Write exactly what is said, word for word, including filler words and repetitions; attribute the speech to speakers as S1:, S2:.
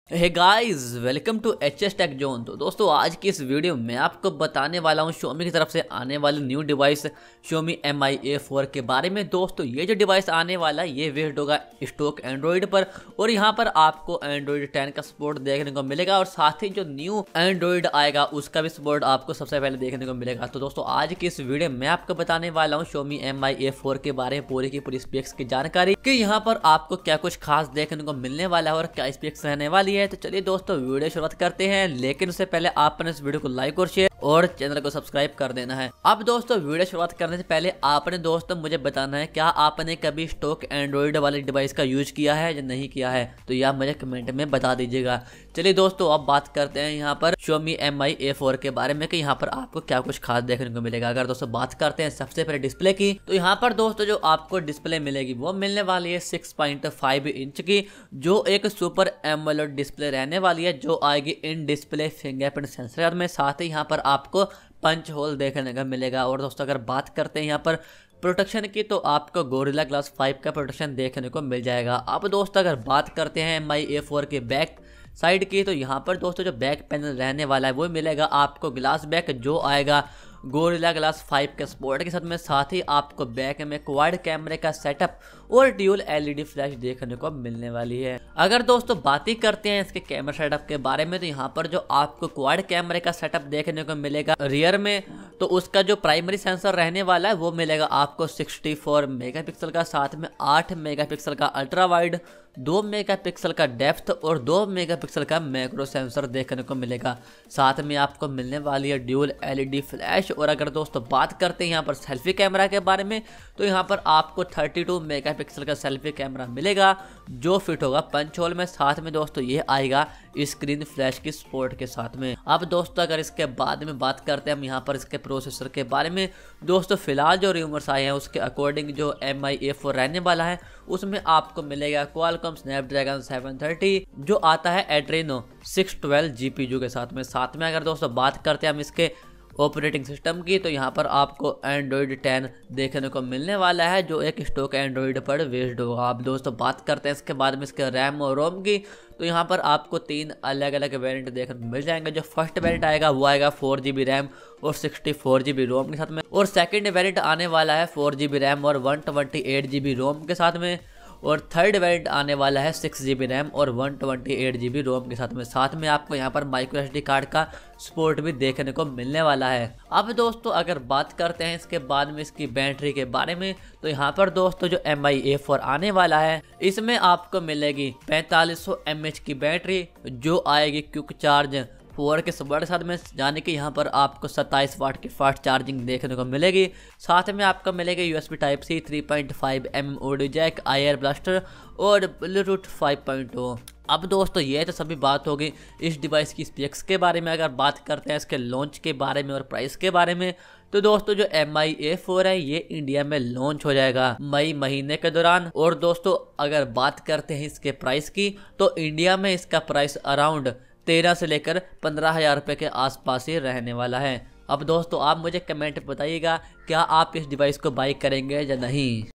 S1: Hey guys, welcome to H S tech zone. तो दोस्तों आज की इस वीडियो में आपको बताने वाला हूं Xiaomi की तरफ से आने वाली new device Xiaomi M I A four के बारे में। दोस्तों ये जो डिवाइस आने वाला है ये वेस्ट होगा स्टॉक एंड्रॉइड पर, और यहाँ पर आपको एंड्रॉइड टेन का सपोर्ट देखने को मिलेगा, और साथ ही जो न्यू एंड्रॉइड आएगा उसका भी सपोर्ट आपको सबसे पहले देखने को मिलेगा। तो दोस्तों आज की इस वीडियो में आपको बताने वाला हूँ Xiaomi M I A four के बारे में पूरी की पूरी स्पेक्स की जानकारी कि यहाँ पर आपको क्या कुछ खास देखने को मिलने वाला है और क्या स्पेक्स रहने वाली है। तो चलिए दोस्तों वीडियो शुरुआत करते हैं, लेकिन उससे पहले आपने इस वीडियो को लाइक और शेयर और चैनल को सब्सक्राइब कर देना है। अब दोस्तों वीडियो शुरुआत करने से पहले आपने दोस्तों मुझे बताना है क्या आपने कभी स्टॉक एंड्रॉइड वाली डिवाइस का यूज किया है या नहीं किया है, तो यह मुझे कमेंट में बता दीजिएगा। चलिए दोस्तों अब बात करते हैं यहाँ पर Xiaomi M I A four के बारे में कि यहाँ पर आपको क्या कुछ खास देखने को मिलेगा। अगर दोस्तों बात करते हैं सबसे पहले डिस्प्ले की, तो यहाँ पर दोस्तों जो आपको डिस्प्ले मिलेगी वो मिलने वाली है सिक्स पॉइंट फाइव इंच की, जो एक सुपर एमोलेड डिस्प्ले रहने वाली है, जो आएगी इन डिस्प्ले फिंगरप्रिंट सेंसर में। साथ ही यहाँ पर आपको पंच होल देखने का मिलेगा। और दोस्तों अगर बात करते हैं यहाँ पर प्रोटेक्शन की, तो आपको गोरिल्ला ग्लास फाइव का प्रोटेक्शन देखने को मिल जाएगा। अब दोस्तों अगर बात करते हैं एम आई ए फोर के बैक साइड की, तो यहाँ पर दोस्तों जो बैक पैनल रहने वाला है वो मिलेगा आपको ग्लास बैक, जो आएगा गोरिल्ला ग्लास फाइव के सपोर्ट के साथ में। साथ ही आपको बैक में क्वाड कैमरे का सेटअप और dual L E D flash देखने को मिलने वाली है। अगर दोस्तों बात ही करते हैं इसके कैमरा सेटअप के बारे में, तो यहाँ पर जो आपको क्वाड कैमरे का सेटअप देखने को मिलेगा रियर में, तो उसका जो प्राइमरी सेंसर रहने वाला है वो मिलेगा आपको सिक्सटी फोर मेगापिक्सल का, साथ में आठ मेगापिक्सल का अल्ट्रा वाइड, दो मेगापिक्सल का डेप्थ और दो मेगापिक्सल का मैक्रो सेंसर देखने को मिलेगा। साथ में आपको मिलने वाली है dual L E D flash. और अगर दोस्तों बात करते हैं यहाँ पर सेल्फी कैमरा के बारे में, तो यहाँ पर आपको थर्टी टू मेगापिक्सल का सेल्फी कैमरा मिलेगा, जो फिट होगा पंच होल में। साथ में दोस्तों ये आएगा स्क्रीन फ्लैश की सपोर्ट के साथ में। अब दोस्तों अगर इसके बाद में बात करते हैं हम यहाँ पर इसके प्रोसेसर के बारे में, दोस्तों फिलहाल जो रूमर्स आए हैं उसके अकॉर्डिंग जो एम आई ए फोर रहने वाला है उसमें आपको मिलेगा क्वालकॉम स्नैपड्रैगन सेवन थर्टी, जो आता है Adreno six twelve G P U के साथ में। साथ में अगर दोस्तों बात करते हैं हम इसके ऑपरेटिंग सिस्टम की, तो यहाँ पर आपको एंड्रॉइड टेन देखने को मिलने वाला है, जो एक स्टॉक एंड्रॉइड पर बेस्ड होगा। आप दोस्तों बात करते हैं इसके बाद में इसके रैम और रोम की, तो यहाँ पर आपको तीन अलग अलग वेरिएंट देखने को मिल जाएंगे। जो फर्स्ट वेरिएंट आएगा वो आएगा फोर जी बी रैम और sixty four G B ROM के साथ में, और सेकंड वेरिएंट आने वाला है फोर जी बी रैम और one twenty eight G B ROM के साथ में, और थर्ड वेरिएंट आने वाला है सिक्स जी बी रैम और one twenty eight G B ROM के साथ में। साथ में आपको यहाँ पर माइक्रो एस डी कार्ड का सपोर्ट भी देखने को मिलने वाला है। अब दोस्तों अगर बात करते हैं इसके बाद में इसकी बैटरी के बारे में, तो यहाँ पर दोस्तों जो एम आई ए फोर आने वाला है इसमें आपको मिलेगी पैंतालीस सौ एम एच की बैटरी, जो आएगी क्विक चार्ज फोर के सपोर्ट के साथ में, यानी कि यहाँ पर आपको सत्ताईस वाट की फास्ट चार्जिंग देखने को मिलेगी। साथ में आपको मिलेगी U S B type C, three point five M audio jack, I R blaster और ब्लूटूथ फाइव पॉइंट ओ। अब दोस्तों ये तो सभी बात होगी इस डिवाइस की स्पेक्स के बारे में। अगर बात करते हैं इसके लॉन्च के बारे में और प्राइस के बारे में, तो दोस्तों जो एम आई ए फोर है ये इंडिया में लॉन्च हो जाएगा मई महीने के दौरान। और दोस्तों अगर बात करते हैं इसके प्राइस की, तो इंडिया में इसका प्राइस अराउंड तेरह से लेकर पंद्रह हजार रुपये के आसपास ही रहने वाला है। अब दोस्तों आप मुझे कमेंट बताइएगा क्या आप इस डिवाइस को बाई करेंगे या नहीं।